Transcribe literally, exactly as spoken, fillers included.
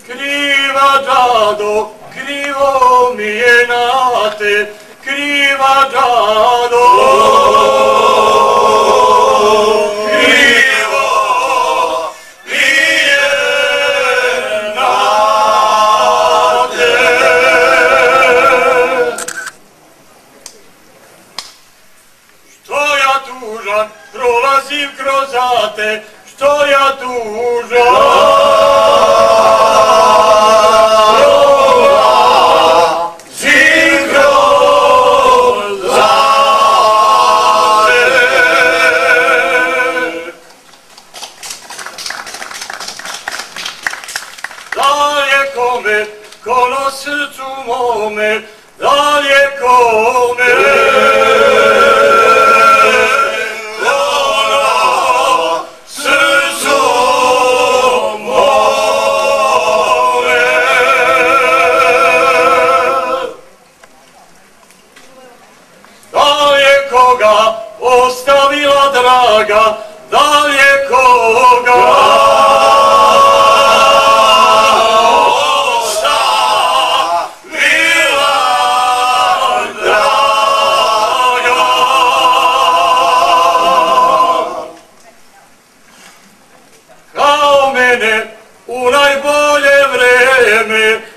kriva džado, krivo mi je na te, kriva džado. Krivo mi je na te. Što ja tužan prolazim kroz ate, što ja tužan dalekome, ko na srcu mome, dalekome, ko na srcu mome. Dalekoga ostavila draga, dalekoga u najbolje vreme,